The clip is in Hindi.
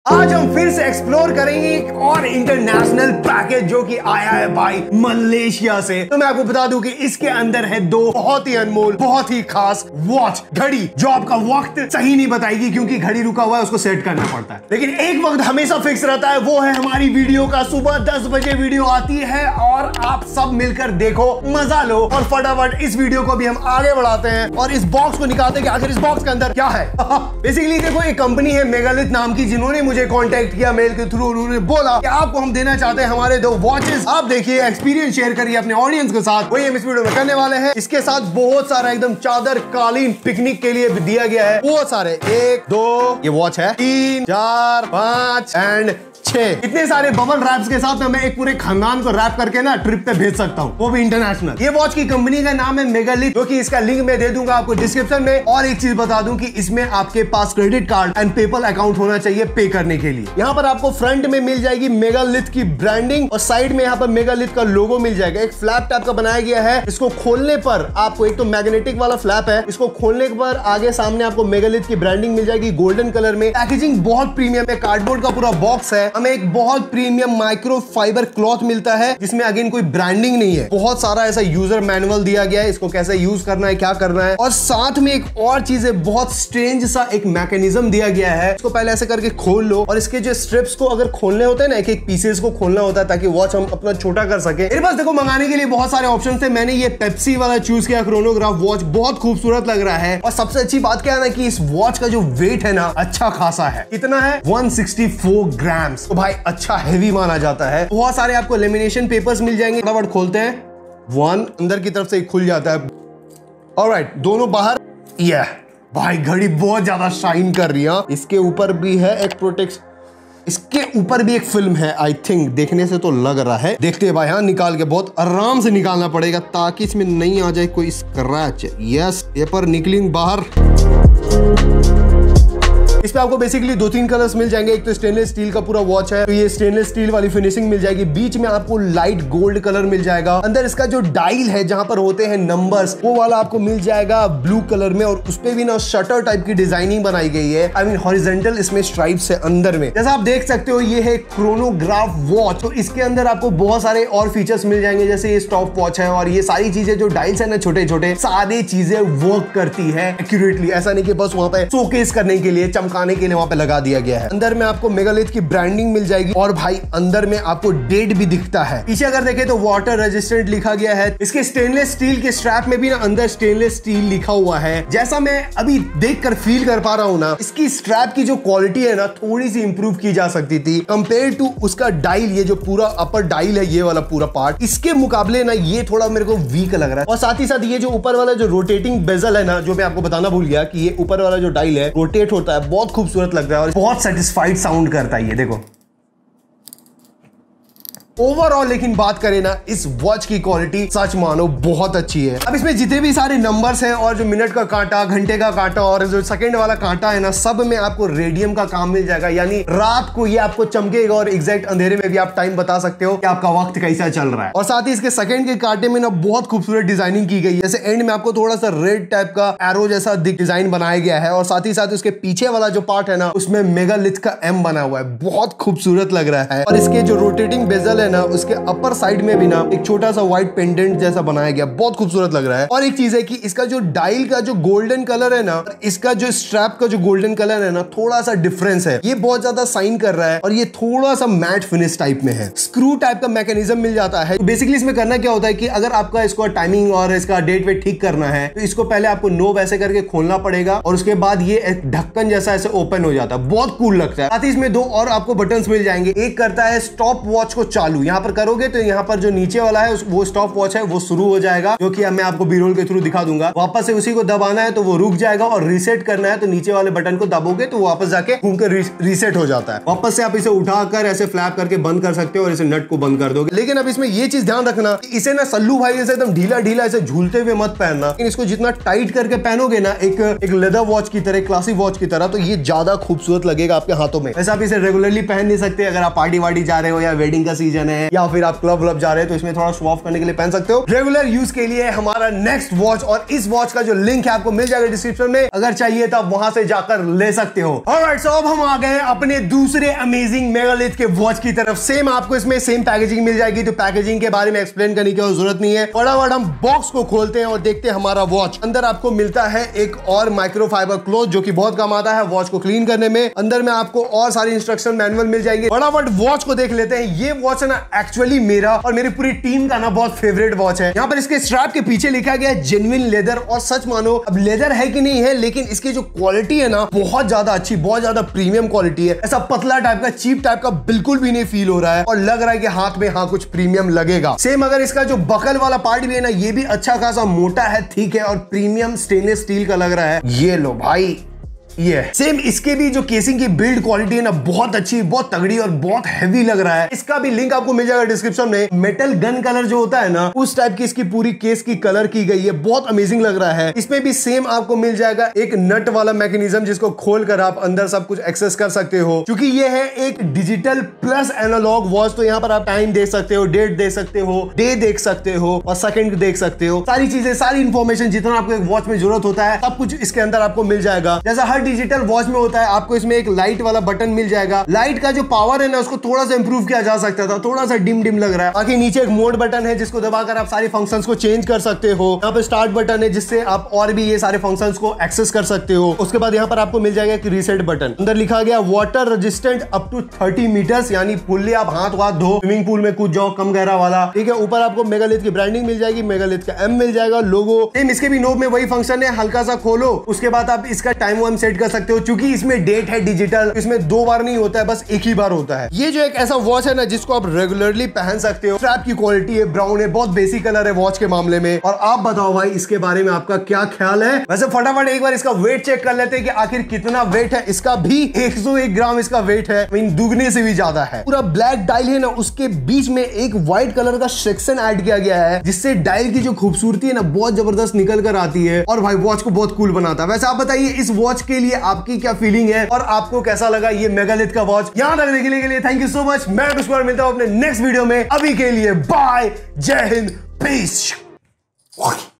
आज हम फिर से एक्सप्लोर करेंगे एक और इंटरनेशनल पैकेज जो कि आया है भाई मलेशिया से। तो मैं आपको बता दूं कि इसके अंदर है दो बहुत ही अनमोल, बहुत ही खास वॉच, घड़ी जो आपका वक्त सही नहीं बताएगी क्योंकि घड़ी रुका हुआ है, उसको सेट करना पड़ता है। लेकिन एक वक्त हमेशा फिक्स रहता है, वो है हमारी वीडियो का। सुबह 10 बजे वीडियो आती है और आप सब मिलकर देखो, मजा लो और फटाफट इस वीडियो को भी हम आगे बढ़ाते हैं और इस बॉक्स को निकालते हैं कि आखिर इस बॉक्स के अंदर क्या है। बेसिकली देखो, एक कंपनी है मेगालिथ नाम की, जिन्होंने मुझे कांटेक्ट किया मेल के थ्रू। उन्होंने बोला कि आपको हम देना चाहते हैं हमारे दो वॉचेस, आप देखिए, एक्सपीरियंस शेयर करिए अपने ऑडियंस के साथ। वही हम इस वीडियो में करने वाले हैं। इसके साथ बहुत सारा एकदम चादर कालीन पिकनिक के लिए भी दिया गया है। बहुत सारे 1 2 ये वॉच है, 3 4 5 एंड 6 इतने सारे बबल रैप्स के साथ मैं एक पूरे खानदान को रैप करके ना ट्रिप पे भेज सकता हूँ, वो भी इंटरनेशनल। ये वॉच की कंपनी का नाम है मेगालिथ, जो कि इसका लिंक मैं दे दूंगा आपको डिस्क्रिप्शन में। और एक चीज बता दूं कि इसमें आपके पास credit card and PayPal account होना चाहिए पे करने के लिए। यहाँ पर आपको फ्रंट में मिल जाएगी मेगालिथ की ब्रांडिंग और साइड में यहाँ पर मेगालिथ का लोगो मिल जाएगा। एक फ्लैप टाइप का बनाया गया है। इसको खोलने पर आपको एक तो मैग्नेटिक वाला फ्लैप है, इसको खोलने पर आगे सामने आपको मेगालिथ की ब्रांडिंग मिल जाएगी गोल्डन कलर में। पैकेजिंग बहुत प्रीमियम है, कार्डबोर्ड का पूरा बॉक्स है। हमें एक बहुत प्रीमियम माइक्रो फाइबर क्लॉथ मिलता है जिसमें अगेन कोई ब्रांडिंग नहीं है। बहुत सारा ऐसा यूजर मैनुअल दिया गया है, इसको कैसे यूज करना है, क्या करना है। और साथ में एक और चीज है, बहुत स्ट्रेंज सा एक मैकेनिज्म दिया गया है। इसको पहले ऐसे करके खोल लो और इसके जो स्ट्रिप्स को अगर खोलने होते हैं ना, एक एक पीसेस को खोलना होता है ताकि वॉच हम अपना छोटा कर सके। मेरे पास देखो मंगाने के लिए बहुत सारे ऑप्शन थे, मैंने ये पेप्सी वाला चूज किया क्रोनोग्राफ वॉच। बहुत खूबसूरत लग रहा है और सबसे अच्छी बात क्या है ना कि इस वॉच का जो वेट है ना अच्छा खासा है। कितना है? 164 ग्राम्स। तो भाई अच्छा हेवी माना जाता है। बहुत सारे आपको लेमिनेशन पेपर्स मिल जाएंगे। फटाफट खोलते हैं। वन अंदर की तरफ से खुल जाता है। ऑलराइट, दोनों बाहर। ये भाई घड़ी बहुत ज्यादा शाइन कर रही है। इसके ऊपर भी है एक प्रोटेक्शन, इसके ऊपर भी एक फिल्म है आई थिंक, देखने से तो लग रहा है। देखते हैं भाई, हाँ निकाल के बहुत आराम से निकालना पड़ेगा ताकि इसमें नहीं आ जाए कोई स्क्रैच। यस, पेपर निकली बाहर। इस पे आपको बेसिकली 2-3 कलर्स मिल जाएंगे। एक तो स्टेनलेस स्टील का पूरा वॉच है, तो ये स्टेनलेस स्टील वाली फिनिशिंग मिल जाएगी। बीच में आपको लाइट गोल्ड कलर मिल जाएगा। अंदर इसका जो डायल है जहां पर होते हैं नंबर्स, वो वाला आपको मिल जाएगा ब्लू कलर में और उसपे भी ना शटर टाइप की डिजाइनिंग बनाई गई है। आई मीन हॉरिजॉन्टल इसमें स्ट्राइप्स है अंदर में। जैसा आप देख सकते हो ये है क्रोनोग्राफ वॉच। तो इसके अंदर आपको बहुत सारे और फीचर्स मिल जाएंगे, जैसे ये स्टॉप वॉच है और ये सारी चीजें जो डायल्स है ना छोटे छोटे, सारी चीजें वर्क करती है एक्यूरेटली। ऐसा नहीं कि बस वहां पे शोकेस करने के लिए, चमकाने के लिए वहां पे लगा दिया गया है। अंदर में आपको मेगालिथ की ब्रांडिंग मिल जाएगी और भाई अंदर में आपको डेट भी दिखता है। पीछे अगर देखें तो वाटर रेजिस्टेंट लिखा गया है। इसके स्टेनलेस स्टील के स्ट्रैप में भी ना अंदर स्टेनलेस स्टील लिखा हुआ है। जैसा मैं अभी देखकर फील कर पा रहा हूं ना, इसकी स्ट्रैप की जो क्वालिटी है ना थोड़ी सी इंप्रूव की जा सकती थी कंपेयर टू उसका डायल। ये जो पूरा अपर डायल है, ये वाला पूरा पार्ट, इसके मुकाबले ना ये थोड़ा मेरे को वीक लग रहा है। और साथ ही साथ ये जो ऊपर वाला जो रोटेटिंग बेजल है ना, जो मैं आपको बताना भूल गया कि ये ऊपर वाला जो डायल है रोटेट होता है, बहुत खूबसूरत लगता है और बहुत सेटिस्फाइड साउंड करता है। ये देखो ओवरऑल, लेकिन बात करें ना इस वॉच की क्वालिटी सच मानो बहुत अच्छी है। अब इसमें जितने भी सारे नंबर्स हैं और जो मिनट का कांटा, घंटे का कांटा और जो सेकंड वाला कांटा है ना, सब में आपको रेडियम का काम मिल जाएगा। यानी रात को ये आपको चमकेगा और एग्जैक्ट अंधेरे में भी आप टाइम बता सकते हो कि आपका वक्त कैसा चल रहा है। और साथ ही इसके सेकंड के कांटे में ना बहुत खूबसूरत डिजाइनिंग की गई है। जैसे एंड में आपको थोड़ा सा रेड टाइप का एरो जैसा डिजाइन बनाया गया है और साथ ही साथ उसके पीछे वाला जो पार्ट है ना, उसमें मेगालिथ का एम बना हुआ है। बहुत खूबसूरत लग रहा है। और इसके जो रोटेटिंग बेजल है ना, उसके अपर साइड में भी ना एक छोटा सा व्हाइट पेंडेंट जैसा बनाया गया, बहुत खूबसूरत लग रहा है। और एक चीज है कि इसका जो डायल का जो गोल्डन कलर है ना, इसका जो स्ट्रैप का जो गोल्डन कलर है ना, थोड़ा सा डिफरेंस है। ये बहुत ज्यादा साइन कर रहा है और ये थोड़ा सा मैट फिनिश टाइप में है। स्क्रू टाइप का मैकेनिज्म मिल जाता है। तो बेसिकली इसमें करना क्या होता है कि अगर आपका इसको टाइमिंग और इसका डेट वेट ठीक करना है, तो इसको पहले आपको नोब ऐसे करके खोलना पड़ेगा और उसके बाद ये एक ढक्कन जैसा ऐसे ओपन हो जाता है। बहुत कूल लगता है। साथ ही इसमें 2 और आपको बटन्स मिल जाएंगे। एक करता है स्टॉप वॉच को चालू, यहां पर करोगे तो यहाँ पर जो नीचे वाला है वो स्टॉप वॉच है, वो शुरू हो जाएगा, जो कि मैं आपको बी रोल के थ्रू दिखा दूंगा। वापस से उसी को दबाना है तो वो रुक जाएगा और रीसेट करना है तो नीचे वाले बटन को दबोगे तो वापस जाके घूम के रीसेट हो जाता है। वापस से आप इसे उठाकर ऐसे फ्लैप करके बंद कर सकते हो और इसे नट को बंद कर दोगे। लेकिन अब इसमें ये चीज ध्यान रखना कि इसे ना सल्लू भाई जैसे एकदम ढीला ढीला ऐसे झूलते हुए मत पहनना। लेकिन इसको जितना टाइट करके पहनोगे ना एक लेदर वॉच की तरह, क्लासिक वॉच की तरह, तो ये ज्यादा खूबसूरत लगेगा आपके हाथों में। ऐसा आप इसे रेगुलरली पहन नहीं सकते। अगर आप पार्टी वार्टी जा रहे हो या वेडिंग का सीजन पहने हैं या फिर आप क्लब व्लब जा रहे हैं तो इसमें थोड़ा शो ऑफ करने के लिए पहन सकते हो। रेगुलर यूज के लिए हमारा नेक्स्ट वॉच, और इस वॉच का जो लिंक है आपको मिल जाएगा डिस्क्रिप्शन में, अगर चाहिए तो आप वहां से जाकर ले सकते हो। ऑलराइट, सो अब हम आ गए अपने दूसरे अमेजिंग मेगालिथ के वॉच की तरफ। सेम आपको इसमें सेम पैकेजिंग मिल जाएगी, तो पैकेजिंग के बारे में एक्सप्लेन करने की जरूरत नहीं है। फटाफट हम बॉक्स को खोलते हैं और देखते हैं हमारा वॉच। अंदर आपको मिलता है एक और माइक्रोफाइबर क्लॉथ जो कि बहुत काम आता है वॉच को क्लीन करने में। अंदर में आपको और सारी इंस्ट्रक्शन मैनुअल मिल जाएंगे। फटाफट वॉच को देख लेते हैं। ये वॉच है ना एक्चुअली मेरा और मेरी पूरी टीम का ना बहुत फेवरेट वॉच है। यहाँ पर इसके स्ट्रैप के पीछे लिखा गया है जेन्युइन लेदर, और सच मानो अब लेदर है कि नहीं है, लेकिन इसकी जो क्वालिटी है ना बहुत ज्यादा अच्छी, बहुत ज्यादा प्रीमियम क्वालिटी है। ऐसा पतला टाइप का, चीप टाइप का बिल्कुल भी नहीं फील हो रहा है, और लग रहा है कि हाथ में हाँ कुछ प्रीमियम लगेगा। सेम अगर इसका जो बकल वाला पार्ट भी है ना, ये भी अच्छा खासा मोटा है, ठीक है, और प्रीमियम स्टेनलेस स्टील का लग रहा है। ये लो भाई, ये सेम इसके भी जो केसिंग की बिल्ड क्वालिटी है ना बहुत अच्छी, बहुत तगड़ी और बहुत हैवी लग रहा है। इसका भी लिंक आपको मिल जाएगा डिस्क्रिप्शन में। मेटल गन कलर जो होता है ना उस टाइप की इसकी पूरी केस की कलर की गई है, बहुत अमेजिंग लग रहा है। इसमें भी सेम आपको मिल जाएगा एक नट वाला मैकेनिज्म जिसको खोलकर आप अंदर सब कुछ एक्सेस कर सकते हो। क्योंकि ये है एक डिजिटल प्लस एनालॉग वॉच, तो यहाँ पर आप टाइम देख सकते हो, डेट देख सकते हो, डे देख सकते हो और सेकंड देख सकते हो। सारी चीजें, सारी इंफॉर्मेशन जितना आपको एक वॉच में जरूरत होता है सब कुछ इसके अंदर आपको मिल जाएगा। जैसा हर डिजिटल वॉच में होता है, आपको इसमें एक लाइट वाला बटन मिल जाएगा। लाइट का जो पावर है ना उसको थोड़ा सा इंप्रूव किया जा सकता था, थोड़ा सा डिम डिम लग रहा है। बाकी नीचे एक मोड बटन है जिसको दबाकर आप सारे फंक्शंस को चेंज कर सकते हो। यहाँ पे स्टार्ट बटन है जिससे आप और भी ये सारे फंक्शंस को एक्सेस कर सकते हो। उसके बाद यहाँ पर आपको मिल जाएगा एक रीसेट बटन। अंदर लिखा गया water resistant up to 30 metres, यानी फुल्ली आप हाथ वाथ धो, स्विमिंग पूल में कूद जाओ, कम गहरा वाला, ठीक है। ऊपर आपको मेगालिथ की ब्रांडिंग मिल जाएगी, मेगालिथ का एम मिल जाएगा, लोगो। सेम इसके भी नोब में वही फंक्शन है, हल्का सा खोलो, उसके बाद आप इसका टाइम वाइम सेट कर सकते हो। क्योंकि इसमें डेट है डिजिटल, इसमें 2 बार नहीं होता है, बस एक ही बार होता है। ये जो एक ऐसा वॉच है ना जिसको आप रेगुलरली पहन सकते हो। स्ट्रैप की क्वालिटी है, ब्राउन है, बहुत बेसिक कलर है वॉच के मामले में। और आप बताओ भाई इसके बारे में आपका क्या ख्याल है। वैसे फटाफट एक बार इसका वेट चेक कर लेते हैं कि आखिर कितना वेट है। इसका भी 101 ग्राम इसका वेट है, दुगने से भी ज्यादा है। पूरा ब्लैक डायल है ना उसके बीच में एक व्हाइट कलर का सेक्शन ऐड किया गया है, जिससे डायल की जो खूबसूरती है ना बहुत जबरदस्त निकल कर आती है और भाई वॉच को बहुत कूल बनाता है। वैसे आप बताइए इस वॉच के लिए आपकी क्या फीलिंग है और आपको कैसा लगा ये मेगालिथ का वॉच। यहां तक देखने के लिए थैंक यू सो मच। मैं पुष्कर मिलता हूं अपने नेक्स्ट वीडियो में। अभी के लिए बाय, जय हिंद, पीस।